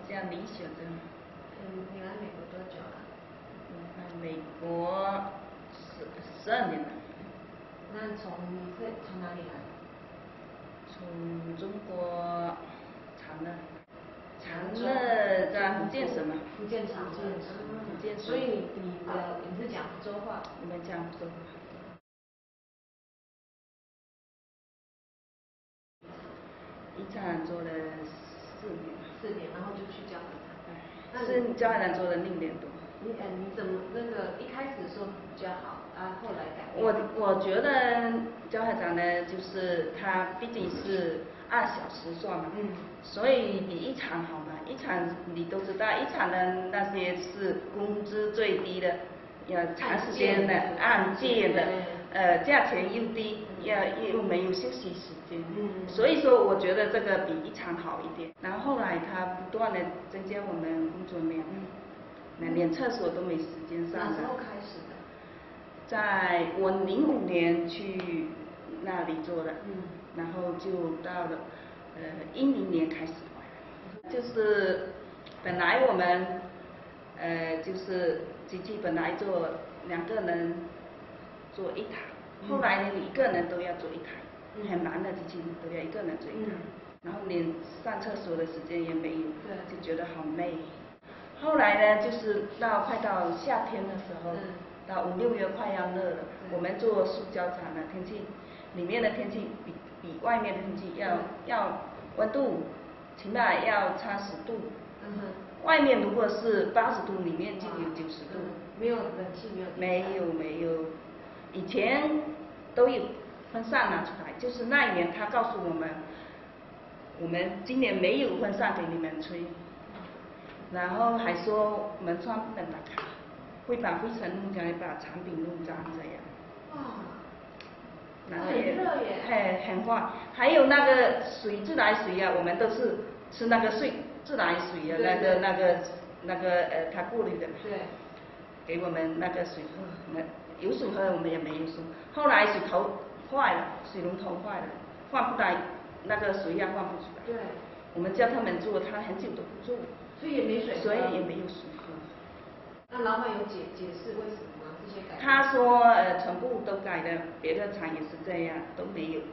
叫李雪珍。 你来美国多久了？ 来美国12年了。 那你是从哪里来？ 从中国长乐在福建省嘛。 福建长乐。 福建省。 所以你是讲福州话？ 我们讲福州话。一场做了4年。 4年，然后就去教海滩。 是教海滩做了6年多。 你怎么一开始的时候比较好啊，后来改变？ 我觉得教海滩呢，就是它毕竟是2小时算嘛，所以比一场好嘛。一场你都知道，一场的那些是工资最低的，要长时间的按件的，价钱又低，又没有休息时间，所以说我觉得这个比一场好一点。然后后来他不断的增加我们工作量，连厕所都没时间上。 哪时候开始的？ 在我05年去那里做的，然后就到了10年开始回来。就是本来我们就是机器本来做2个人做1台，后来呢1个人都要做1台，很难的机器都要1个人做1台，然后连上厕所的时间也没有，就觉得好累。后来呢，就是快到夏天的时候，到5、6月快要热了，我们做塑胶厂的天气，里面的天气比外面的天气要温度起码要差10度，外面如果是80度，里面就有90度。 没有冷气，没有，以前都有风扇拿出来，就是那一年他告诉我们今年没有风扇给你们吹。然后还说门窗不能打开，会把灰尘弄脏，把产品弄脏这样。 哇， 然后很热耶。 很坏。还有那个水，自来水啊，我们都是吃那个自来水啊，那个它过滤的。 对。 给我们那个水喝，有水喝我们也没有水。后来水头坏了，水龙头坏了，换不来，那个水压换不出来。 对。 我们叫他们做，他很久都不做。 所以也没水喝。 所以也没有水喝。 那老板有解释为什么吗？这些改变？ 他说全部都改了，别的厂也是这样，都没有。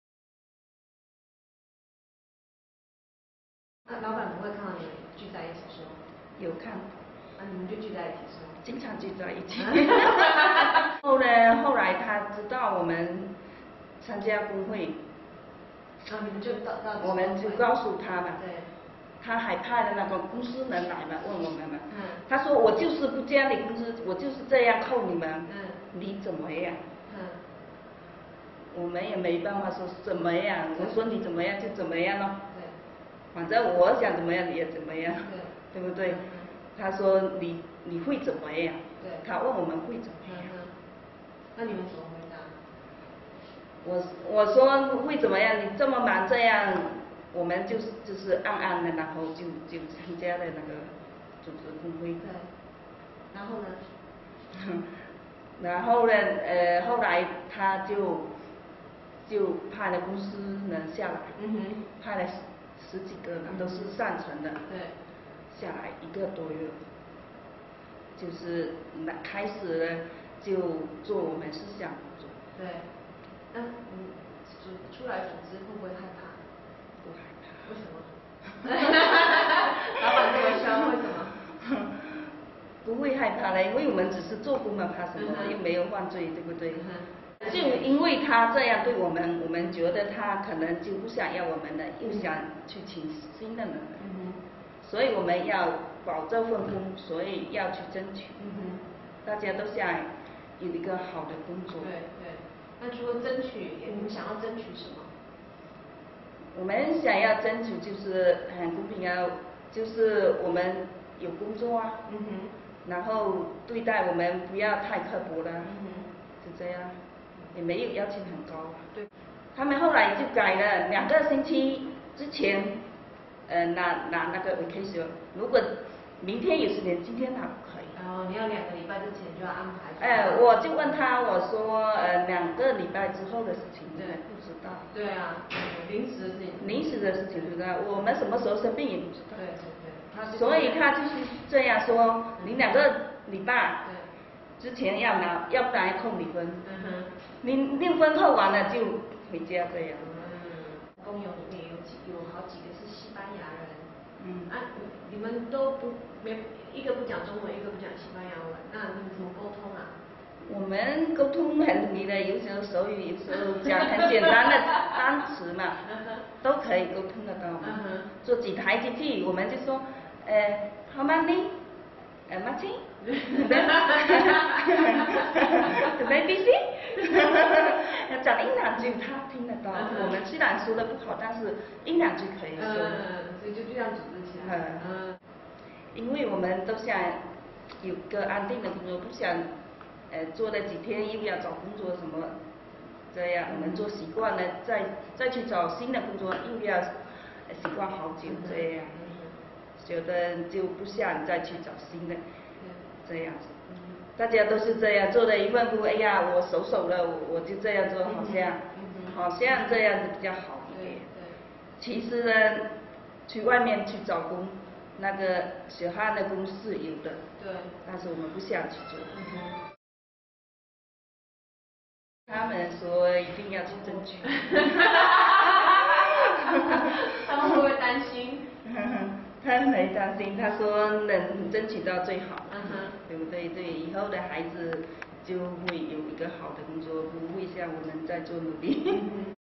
那老板不会看到你们聚在一起说？ 有看。 你们就聚在一起说？ 经常聚在一起。后来他知道我们参加工会。 你们就我们就告诉他嘛。 对。 他还派了那个公司人来嘛，问我们嘛。他说我就是不加你工资，我就是这样扣你们。你怎么样？我们也没办法说怎么样，我说你怎么样就怎么样咯。 对。 反正我想怎么样你也怎么样。对。对不对？他说你会怎么样？ 对。 他问我们会怎么样？ 那你们怎么回答？ 我说会怎么样？你这么忙这样。我们就是暗的，然后就参加了那个组织工会。 对。然后呢？ 然后呢，后来他就派了公司人下来，派了10几个人，都是上层的。 对。 下来1个多月，就是开始呢就做我们思想工作。 对。那你出来组织会不会害怕？ 不害怕。 为什么？老板这么凶，为什么？ 不会害怕的，因为我们只是做工嘛，怕什么？又没有犯罪，对不对？就因为他这样对我们，我们觉得他可能就不想要我们了，又想去请新的人了。所以我们要保这份工，所以要去争取。大家都想有一个好的工作。 对。那除了争取，你们想要争取什么？ 我们想要争取就是很公平啊，就是我们有工作啊，然后对待我们不要太刻薄了，就这样，也没有要求很高。 对。 他们后来就改了，2个星期之前，拿那个 vacation， 如果明天有时间，今天拿不可以。 你要2个礼拜之前就要安排。 我就问他，我说2个礼拜之后的事情，对，不知道。 对啊，临时的事情。 临时的事情不知道，我们什么时候生病也不知道。 对。 所以他就是这样说，你2个礼拜之前要拿，要不然扣你分。你6分扣完了就回家这样。 工友里面有好几个是西班牙人。你们都一个不讲中文，一个不讲西班牙文，那你们怎么沟通啊？ 我们沟通很容易的，有时候手语，有时候讲很简单的单词嘛，都可以沟通得到。做几台机器，我们就说how many， much， the baby see， 讲一两句他听得到。我们虽然说的不好，但是一两句可以说。 所以就这样组织起来。 因为我们都想有个安定的工作，不想做了几天又要找工作什么，这样我们做习惯了，再去找新的工作又要习惯好久这样，觉得就不想再去找新的这样子。大家都是这样做的一份工，哎呀，我熟了，我就这样做，好像这样子比较好一点。其实呢，去外面去找工，那个血汗的工是有的，但是我们不想去做。他们说一定要去争取。 他们会不会担心？ 他没担心，他说能争取到最好，对不对？对，以后的孩子就会有一个好的工作，不会像我们在做努力。